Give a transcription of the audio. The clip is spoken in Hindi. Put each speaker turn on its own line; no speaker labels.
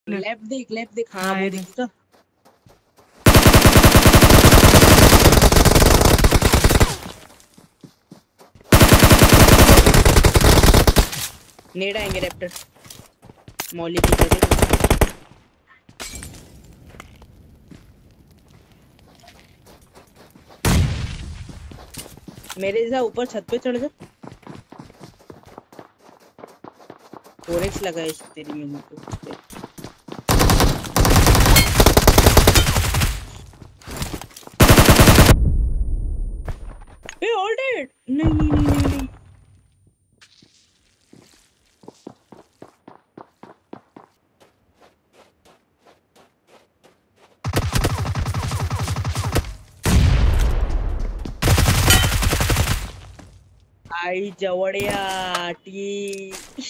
लेफ्ट देख हाँ वो देख तो नेड आएंगे रैप्टर मौली की तरह। मेरे जैसा ऊपर छत पे चढ़ जा। 4x लगा है तेरी मिनी को। ए ऑल डेड नहीं। आई जवड़िया टी